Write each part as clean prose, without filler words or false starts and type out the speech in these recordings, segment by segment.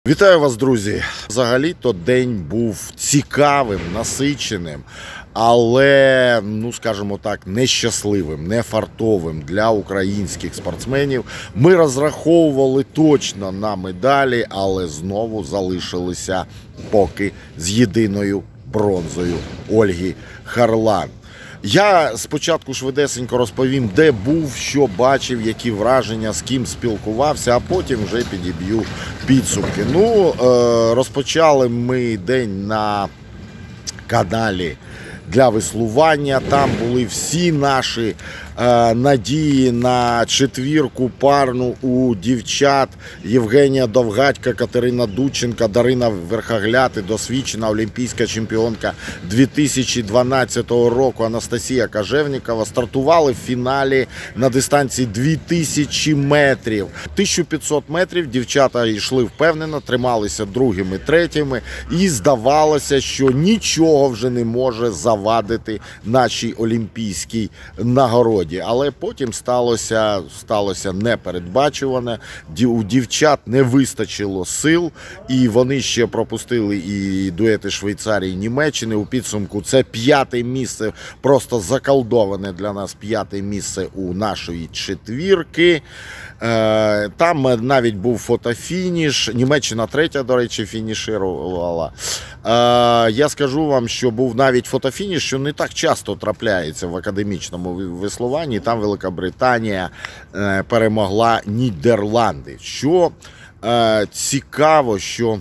Вітаю вас, друзі! Взагалі-то день був цікавим, насиченим, але, скажімо так, нещасливим, нефартовим для українських спортсменів. Ми розраховували точно на медалі, але знову залишилися поки з єдиною бронзою Ольги Харлан. Я спочатку швидесенько розповім, де був, що бачив, які враження, з ким спілкувався, а потім вже підіб'ю підсумки. Розпочали ми день на каналі для веслування. Там були всі наші надії на четвірку парну у дівчат: Євгенія Довгатька, Катерина Дудченко, Дарина Верхогляд, досвідчена олімпійська чемпіонка 2012 року Анастасія Кожевнікова. Стартували в фіналі на дистанції 2000 метрів. 1500 метрів дівчата йшли впевнено, трималися другими, третіми, і здавалося, що нічого вже не може завадити нашій олімпійській нагороді. Але потім сталося непередбачуване. У дівчат не вистачило сил, і вони ще пропустили і дуети Швейцарії, Німеччини. У підсумку це п'яте місце, просто заколдоване для нас п'яте місце у нашої четвірки. Там навіть був фотофініш. Німеччина третя, до речі, фінішувала. Я скажу вам, що був навіть фотофініш, що не так часто трапляється в академічному веслуванні. Там Великобританія перемогла Нідерланди. Що цікаво, що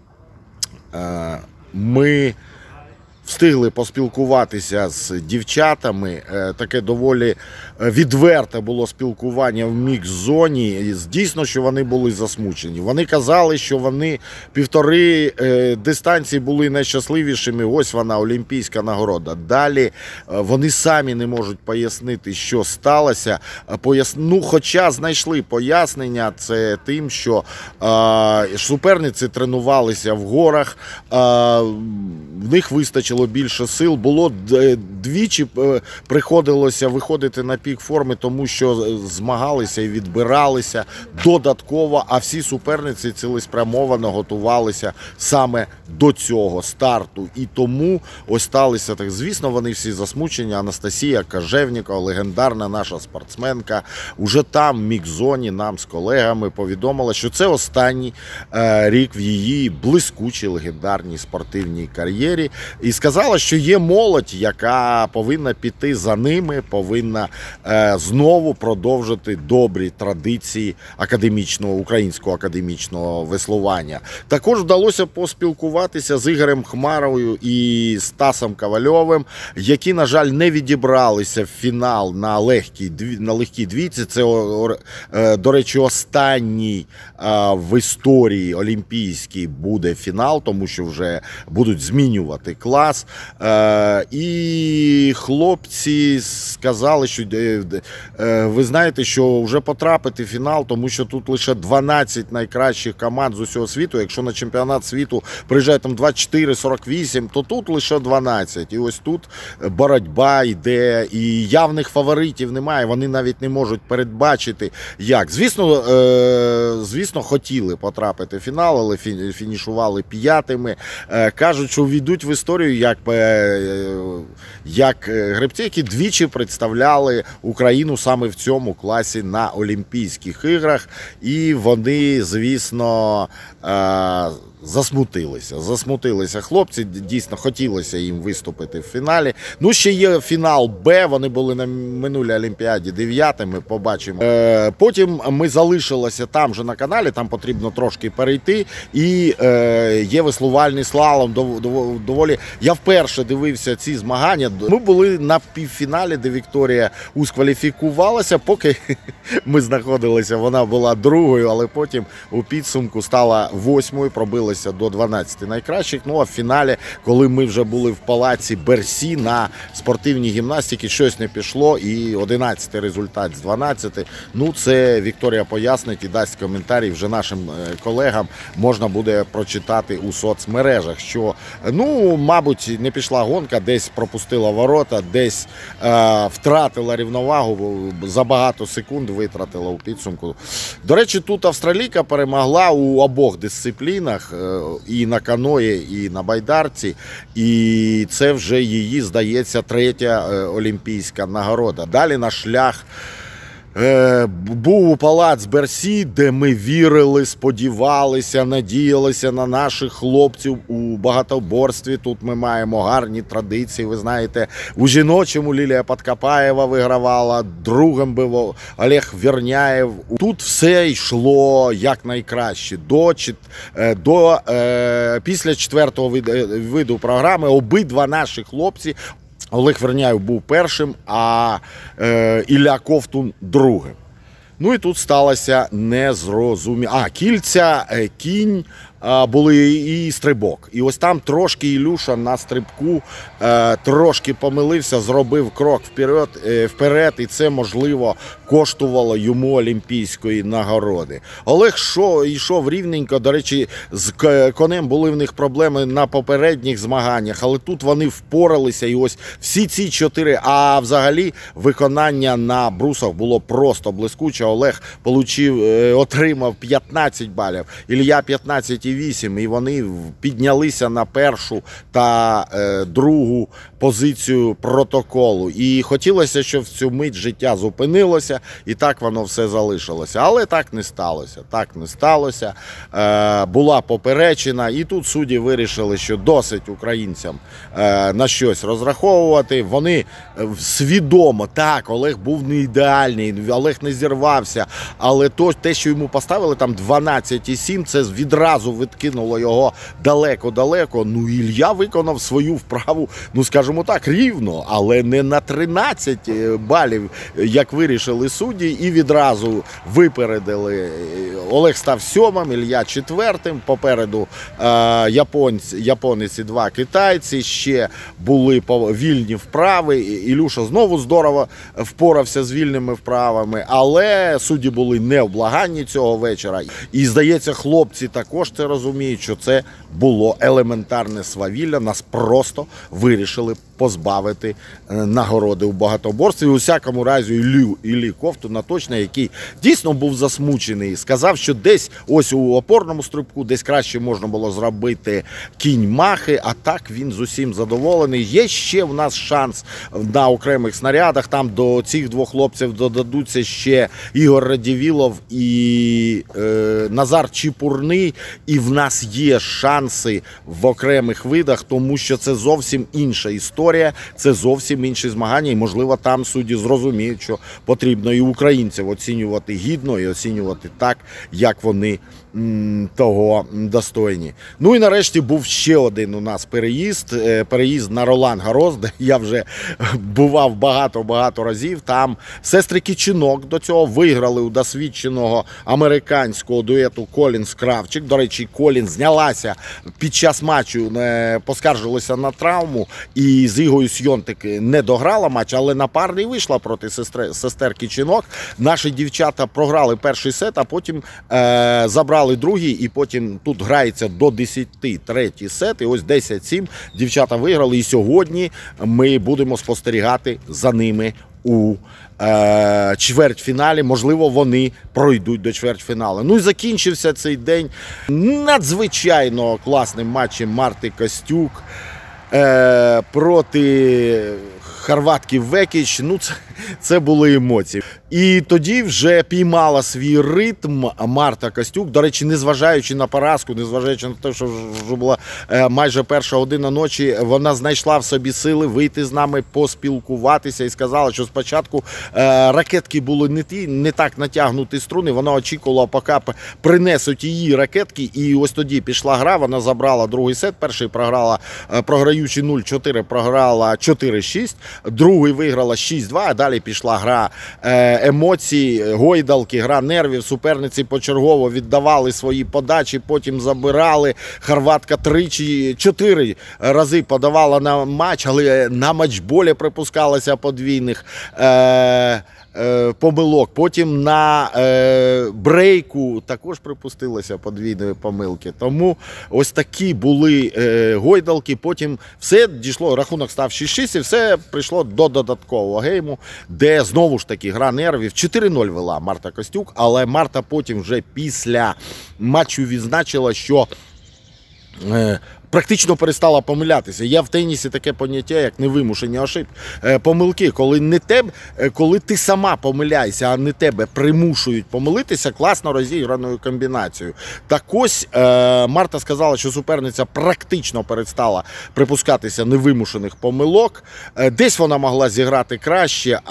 ми встигли поспілкуватися з дівчатами. Таке доволі відверте було спілкування в мікс-зоні. Дійсно, що вони були засмучені. Вони казали, що вони півтори дистанції були найщасливішими. Ось вона, олімпійська нагорода. Далі вони самі не можуть пояснити, що сталося. Хоча знайшли пояснення, це тим, що суперниці тренувалися в горах, в них вистачило більше сил. Було двічі приходилося виходити на пік форми, тому що змагалися і відбиралися додатково, а всі суперниці цілеспрямовано готувалися саме до цього старту. І тому ось сталося так. Звісно, вони всі засмучені. Анастасія Кожевнікова, легендарна наша спортсменка, уже там в мікс-зоні нам з колегами повідомила, що це останній рік в її блискучій легендарній спортивній кар'єрі. І сказала, що є молодь, яка повинна піти за ними, повинна знову продовжити добрі традиції українського академічного веслування. Також вдалося поспілкуватися з Ігорем Хмаровою і Стасом Ковальовим, які, на жаль, не відібралися в фінал на легкій двійці. Це, до речі, останній в історії олімпійській буде фінал, тому що вже будуть змінювати клас. І хлопці сказали, що ви знаєте, що вже потрапити в фінал, тому що тут лише 12 найкращих команд з усього світу. Якщо на чемпіонат світу приїжджає там 24-48, то тут лише 12. І ось тут боротьба йде, і явних фаворитів немає. Вони навіть не можуть передбачити, як. Звісно, хотіли потрапити в фінал, але фінішували п'ятими. Кажуть, що війдуть в історію як гребці, які двічі представляли Україну саме в цьому класі на Олімпійських іграх. І вони, звісно, засмутилися хлопці, дійсно хотілося їм виступити в фіналі. Ще є фінал Б, вони були на минулій Олімпіаді 9-ми, побачимо. Потім ми залишилися там же на каналі, там потрібно трошки перейти, і є веслувальний слалом, доволі. Я вперше дивився ці змагання. Ми були на півфіналі, де Вікторія ускваліфікувалася, поки ми знаходилися, вона була другою, але потім у підсумку стала 8-ю, пробилася до 12 найкращих. А в фіналі, коли ми вже були в палаці Берсі на спортивній гімнастиці, щось не пішло, і 11-й результат з 12. Це Вікторія пояснить і дасть коментарі і вже нашим колегам можна буде прочитати у соцмережах, що, ну, мабуть, не пішла гонка, десь пропустила ворота, десь втратила рівновагу, за багато секунд витратила у підсумку. До речі, тут австралійка перемогла у обох дисциплінах, і на каної, і на байдарці, і це вже її, здається, третя олімпійська нагорода. Далі на шлях був палац Берсі, де ми вірили, сподівалися, надіялися на наших хлопців у багатоборстві. Тут ми маємо гарні традиції, ви знаєте, у жіночому Лілія Подкопаєва вигравала, другим був Олег Верняєв. Тут все йшло якнайкраще. Після четвертого виду програми обидва наші хлопці, Олег Верняєв був першим, а Ілля Ковтун другим. Ну і тут сталося незрозуміло. Кільця, кінь були і стрибок. І ось там трошки Ілюша на стрибку трошки помилився, зробив крок вперед, і це, можливо, коштувало йому олімпійської нагороди. Олег йшов рівненько, до речі, з конем були в них проблеми на попередніх змаганнях, але тут вони впоралися, і ось всі ці 4, а взагалі виконання на брусах було просто блискуче. Олег отримав 15 балів, Ілля 15,8, і вони піднялися на першу та другу позицію протоколу. І хотілося, щоб в цю мить життя зупинилося, і так воно все залишилося. Але так не сталося. Так не сталося. Була поперечина, і тут судді вирішили, що досить українцям на щось розраховувати. Вони свідомо, так, Олег був не ідеальний, Олег не зірвався, але те, що йому поставили там 12,7, це відразу відкинуло його далеко-далеко. Ну, Ілля виконав свою вправу, ну, скажімо так, рівно, але не на 13 балів, як вирішили судді, і відразу випередили. Олег став 7-м, Ілля 4-м, попереду японець і 2 китайці, ще були вільні вправи. Ілюша знову здорово впорався з вільними вправами, але судді були невблаганні цього вечора. І, здається, хлопці також це розуміють, що це було елементарне свавілля, нас просто вирішили позбавити нагороди у багатоборстві. У всякому разі, Іллі Ковтуна точно, який дійсно був засмучений, сказав, що десь ось у опорному стрибку десь краще можна було зробити кінь махи, а так він з усім задоволений. Є ще в нас шанс на окремих снарядах, там до цих двох хлопців додадуться ще Ігор Радівілов і Назар Чіпурний, і в нас є шанси в окремих видах, тому що це зовсім інша історія, це зовсім інші змагання, і, можливо, там судді зрозуміють, що потрібно і українців оцінювати гідно, і оцінювати так, як вони того достойні. Ну і нарешті був ще один у нас переїзд на Ролан-Гарос, де я вже бував багато разів. Там сестри Кичинок до цього виграли у досвідченого американського дуету Колінс-Кравчик. До речі, Колінс знялася під час матчу, поскаржилася на травму, і з Ігою Сйонтик не дограла матч, але на парний вийшла проти сестер Кичинок. Наші дівчата програли перший сет, а потім забрали другий, і потім тут грається до 10 третій сет, і ось 10-7 дівчата виграли, і сьогодні ми будемо спостерігати за ними у чвертьфіналі. Можливо, вони пройдуть до чвертьфіналу. Ну і закінчився цей день надзвичайно класним матчем Марти Костюк проти хорватки Векіч. Ну, це були емоції. І тоді вже піймала свій ритм Марта Костюк. До речі, незважаючи на поразку, незважаючи на те, що вже була майже перша година ночі, вона знайшла в собі сили вийти з нами, поспілкуватися, і сказала, що спочатку ракетки були не так натягнуті струни, вона очікувала, поки принесуть її ракетки, і ось тоді пішла гра, вона забрала другий сет, перший програла, програючи 0-4, програла 4-6, другий виграла 6-2, а далі пішла гра емоцій, гойдалки, гра нервів, суперниці почергово віддавали свої подачі, потім забирали. Хорватка 4 рази подавала на матч, але на матчболі припускалася подвійних. помилок. Потім на брейку також припустилося подвійної помилки. Тому ось такі були гойдалки. Потім все дійшло, рахунок став 6-6 і все прийшло до додаткового гейму, де знову ж таки гра нервів. 4-0 вела Марта Костюк, але Марта потім вже після матчу відзначила, що практично перестала помилятися. Є в тенісі таке поняття, як невимушені помилки. Коли ти сама помиляєшся, а не тебе примушують помилитися, класно розіграною комбінацією. Так ось Марта сказала, що суперниця практично перестала припускатися невимушених помилок. Десь вона могла зіграти краще,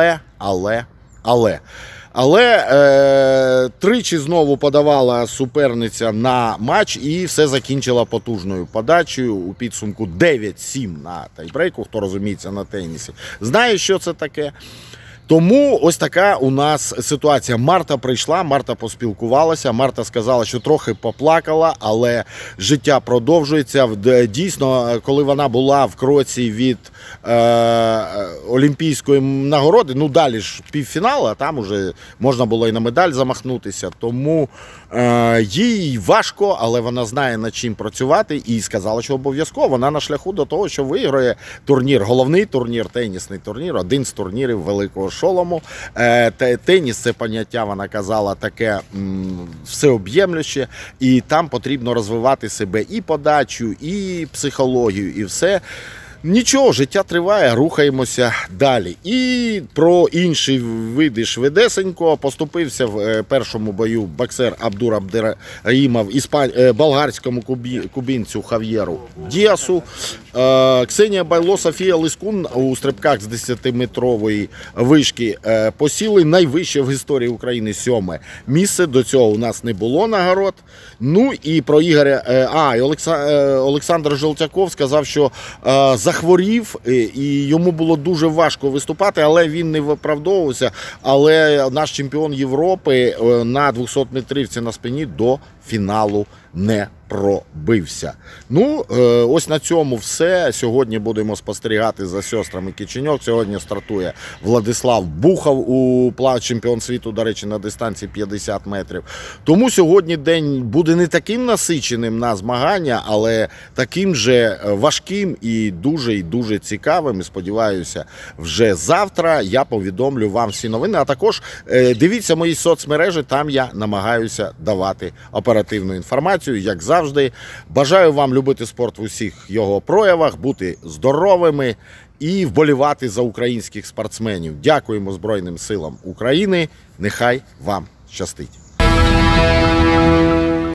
але тричі знову подавала суперниця на матч і все закінчила потужною подачею. У підсумку 9-7 на тайбрейку, хто розуміється на тенісі, знає, що це таке. Тому ось така у нас ситуація. Марта прийшла, Марта поспілкувалася, Марта сказала, що трохи поплакала, але життя продовжується. Дійсно, коли вона була в кроці від олімпійської нагороди, ну далі ж півфінал, а там уже можна було і на медаль замахнутися. Тому їй важко, але вона знає, над чим працювати, і сказала, що обов'язково вона на шляху до того, що виграє турнір, головний турнір, тенісний турнір, один з турнірів Великого Шолому. Теніс – це поняття, вона казала, таке всеоб'ємлюще, і там потрібно розвивати себе і подачу, і психологію, і все. Нічого, життя триває, рухаємося далі. І про інші види швидесенько. Поступився в першому бою боксер Абдур Абдерраїмов болгарському кубинцю Хав'єру Діасу. Ксенія Байло, Софія Лискун у стрибках з 10-метрової вишки посіли найвище в історії України 7-ме місце. До цього у нас не було нагород. Ну і про Ігоря... Олександр Желтяков сказав, що захворів, і йому було дуже важко виступати, але він не виправдовувався. Але наш чемпіон Європи на 200-метрівці на спині до фіналу не пробився. Ну, ось на цьому все. Сьогодні будемо спостерігати за сестрами Киченьок. Сьогодні стартує Владислав Бухов, чемпіон світу, до речі, на дистанції 50 метрів. Тому сьогодні день буде не таким насиченим на змагання, але таким же важким і дуже цікавим. І сподіваюся, вже завтра я повідомлю вам всі новини. А також дивіться мої соцмережі, там я намагаюся давати оперативну інформацію, як завжди. Бажаю вам любити спорт в усіх його проявах, бути здоровими і вболівати за українських спортсменів. Дякуємо Збройним силам України. Нехай вам щастить.